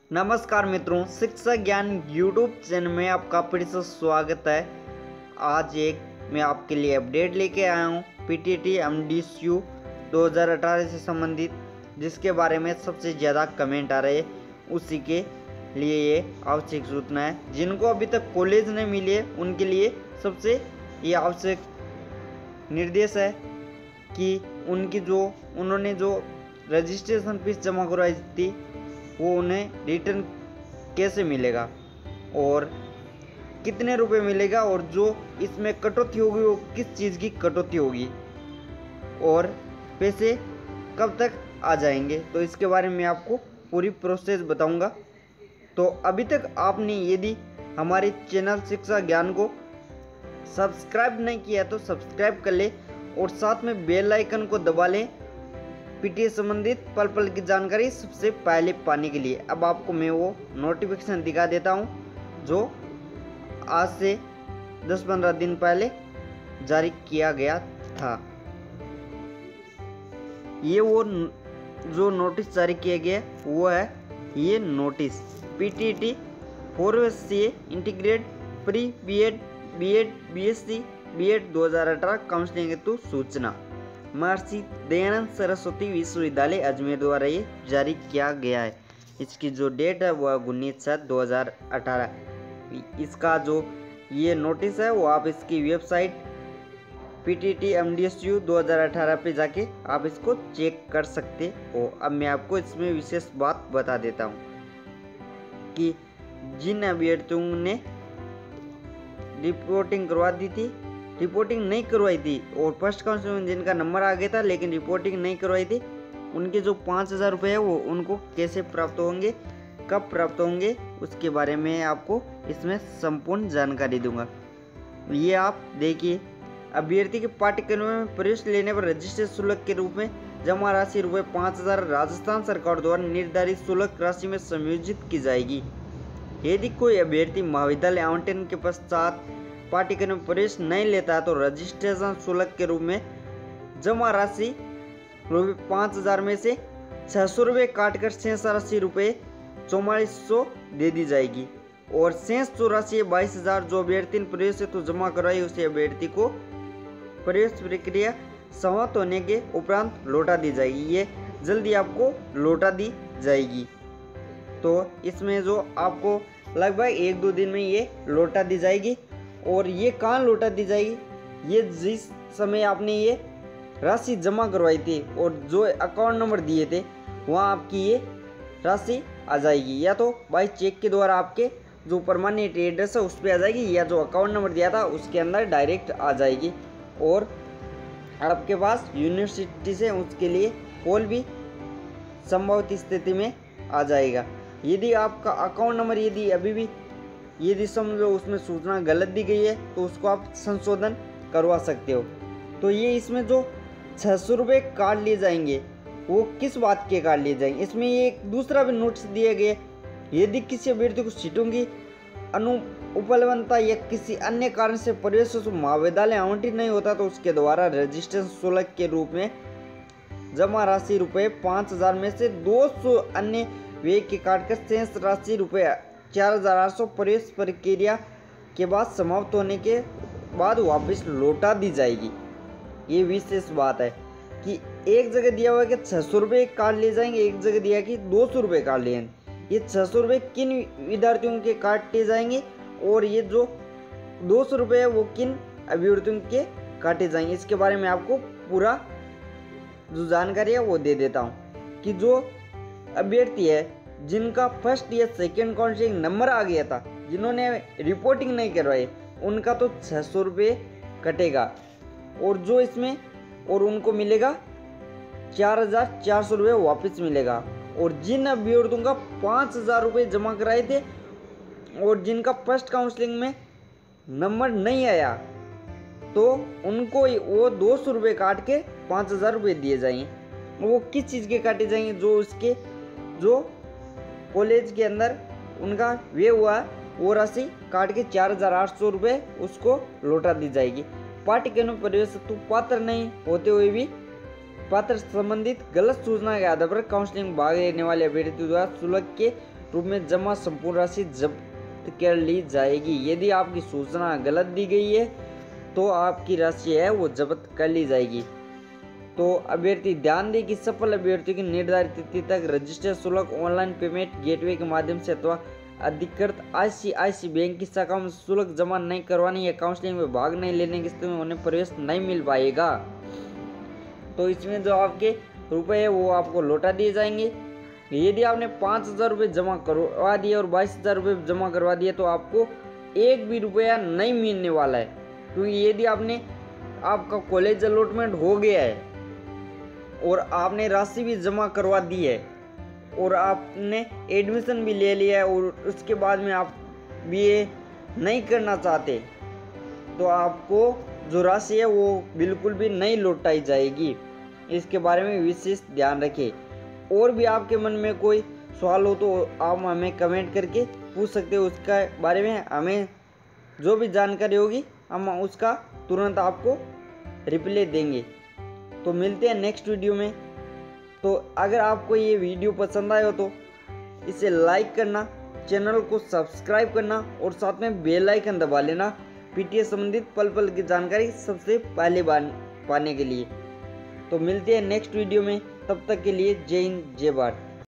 नमस्कार मित्रों, शिक्षा ज्ञान यूट्यूब चैनल में आपका फिर से स्वागत है। आज मैं आपके लिए अपडेट लेके आया हूँ पीटीटी एमडीएसयू 2018 से संबंधित, जिसके बारे में सबसे ज़्यादा कमेंट आ रहे हैं। उसी के लिए ये आवश्यक सूचना है। जिनको अभी तक कॉलेज नहीं मिली है उनके लिए सबसे ये आवश्यक निर्देश है कि उन्होंने जो रजिस्ट्रेशन फीस जमा करवाई थी वो उन्हें रिटर्न कैसे मिलेगा और कितने रुपए मिलेगा, और जो इसमें कटौती होगी वो किस चीज़ की कटौती होगी और पैसे कब तक आ जाएंगे, तो इसके बारे में आपको पूरी प्रोसेस बताऊंगा। तो अभी तक आपने यदि हमारे चैनल शिक्षा ज्ञान को सब्सक्राइब नहीं किया तो सब्सक्राइब कर ले और साथ में बेल आइकन को दबा लें पीटी संबंधित पल पल की जानकारी सबसे पहले पाने के लिए। अब आपको मैं वो नोटिफिकेशन दिखा देता हूँ जो आज से 10-15 दिन पहले जारी किया गया था। ये वो जो नोटिस जारी किया गया वो है ये नोटिस पीटीटी 4 वर्षीय integrate pre BEd BSc BEd 2018 counselling हेतु सूचना महर्षि दयानंद सरस्वती विश्वविद्यालय अजमेर द्वारा ये जारी किया गया है। इसकी जो डेट है वह 19/7/2018। इसका जो ये नोटिस है वो आप इसकी वेबसाइट पीटीटी एमडीएसयू 2018 पे जाके आप इसको चेक कर सकते हो। अब मैं आपको इसमें विशेष बात बता देता हूँ कि जिन अभ्यर्थियों ने रिपोर्टिंग करवा दी थी, रिपोर्टिंग नहीं करवाई थी और फर्स्ट काउंसलिंग में जिनका नंबर आ गया था लेकिन रिपोर्टिंग नहीं करवाई थी, उनके जो 5,000 रुपये है वो उनको कैसे प्राप्त होंगे, कब प्राप्त होंगे, उसके बारे में आपको इसमें संपूर्ण जानकारी दूंगा। ये आप देखिए, अभ्यर्थी के पाठ्यक्रम में प्रवेश लेने पर रजिस्ट्रेशन शुल्क के रूप में जमा राशि रुपये 5,000 राजस्थान सरकार द्वारा निर्धारित शुल्क राशि में संयोजित की जाएगी। यदि कोई अभ्यर्थी महाविद्यालय आवंटन के पश्चात पाठ्यक्रम में प्रवेश नहीं लेता है तो रजिस्ट्रेशन शुल्क के रूप में जमा राशि रुपये 5,000 में से 600 रुपये काटकर शेष राशि रुपये 4400 दे दी जाएगी और शेष जो राशि 22,000 जो अभ्यर्थी ने प्रवेश हेतु जमा करवाई उसे अभ्यर्थी को प्रवेश प्रक्रिया समाप्त होने के उपरांत लौटा दी जाएगी। ये जल्दी आपको लौटा दी जाएगी। तो इसमें जो आपको लगभग 1-2 दिन में ये लौटा दी जाएगी। और ये कहाँ लौटा दी जाएगी, ये जिस समय आपने ये राशि जमा करवाई थी और जो अकाउंट नंबर दिए थे वहाँ आपकी ये राशि आ जाएगी, या तो बाई चेक के द्वारा आपके जो परमानेंट एड्रेस है उस पर आ जाएगी, या जो अकाउंट नंबर दिया था उसके अंदर डायरेक्ट आ जाएगी। और आपके पास यूनिवर्सिटी से उसके लिए कॉल भी संभवित स्थिति में आ जाएगा। यदि आपका अकाउंट नंबर यदि समझो उसमें सूचना गलत दी गई है तो उसको आप संशोधन करवा सकते हो। तो ये इसमें जो 600 रुपये काट लिए जाएंगे वो किस बात के काट लिए जाएंगे, इसमें ये एक दूसरा भी नोटिस दिया गया। यदि किसी अभ्यर्थी को सीटों की अनुपलब्धता या किसी अन्य कारण से प्रवेश महाविद्यालय आवंटित नहीं होता तो उसके द्वारा रजिस्ट्रेशन शुल्क के रूप में जमा राशि रुपये 5,000 में से 200 अन्य व्यय के काटकर शेष राशि रुपये 4,800 प्रवेश प्रक्रिया के बाद समाप्त होने के बाद वापस लौटा दी जाएगी। ये विशेष बात है कि एक जगह दिया हुआ है कि 600 रुपये काट लिए जाएंगे, एक जगह दिया कि 200 रुपये काट लिए जाएंगे। ये 600 रुपये किन विद्यार्थियों के काटे जाएंगे और ये जो 200 रुपये है वो किन अभ्यर्थियों के काटे जाएंगे, इसके बारे में आपको पूरा जो जानकारी है वो दे देता हूँ कि जो अभ्यर्थी है जिनका फर्स्ट या सेकेंड काउंसलिंग नंबर आ गया था, जिन्होंने रिपोर्टिंग नहीं करवाई, उनका तो 600 रुपये कटेगा और जो इसमें और उनको मिलेगा 4,400 रुपये वापस मिलेगा। और जिन अभ्यर्थियों का 5,000 रुपये जमा कराए थे और जिनका फर्स्ट काउंसलिंग में नंबर नहीं आया तो उनको वो 200 रुपये काट के 5,000 रुपये दिए जाएंगे। वो किस चीज़ के काटे जाएंगे, जो कॉलेज के अंदर उनका वे हुआ वो राशि काट के 4,800 रुपये उसको लौटा दी जाएगी। पाठ्यक्रम में प्रवेश हेतु पात्र नहीं होते हुए भी पात्र संबंधित गलत सूचना के आधार पर काउंसलिंग भाग लेने वाले अभ्यर्थी द्वारा शुल्क के रूप में जमा संपूर्ण राशि जब्त कर ली जाएगी। यदि आपकी सूचना गलत दी गई है तो आपकी राशि है वो जब्त कर ली जाएगी। तो अभ्यर्थी ध्यान दें कि सफल अभ्यर्थियों की निर्धारित तिथि तक रजिस्टर शुल्क ऑनलाइन पेमेंट गेटवे के माध्यम से अथवा अधिकृत ICICI बैंक की शाखा में शुल्क जमा नहीं करवाने या काउंसलिंग में भाग नहीं लेने की स्थिति में उन्हें प्रवेश नहीं मिल पाएगा। तो इसमें जो आपके रुपए है वो आपको लौटा दिए जाएंगे। यदि आपने 5,000 रुपये जमा करवा दिए और 22,000 रुपये जमा करवा दिए तो आपको एक भी रुपया नहीं मिलने वाला है, क्योंकि यदि आपका कॉलेज अलॉटमेंट हो गया है और आपने राशि भी जमा करवा दी है और आपने एडमिशन भी ले लिया है और उसके बाद में आप BA नहीं करना चाहते तो आपको जो राशि है वो बिल्कुल भी नहीं लौटाई जाएगी। इसके बारे में विशेष ध्यान रखें। और भी आपके मन में कोई सवाल हो तो आप हमें कमेंट करके पूछ सकते हो। उसका बारे में हमें जो भी जानकारी होगी हम उसका तुरंत आपको रिप्लाई देंगे। तो मिलते हैं नेक्स्ट वीडियो में। तो अगर आपको ये वीडियो पसंद आए हो तो इसे लाइक करना, चैनल को सब्सक्राइब करना और साथ में बेल आइकन दबा लेना PTA संबंधित पल पल की जानकारी सबसे पहले पाने के लिए। तो मिलते हैं नेक्स्ट वीडियो में, तब तक के लिए जय हिंद जय भारत।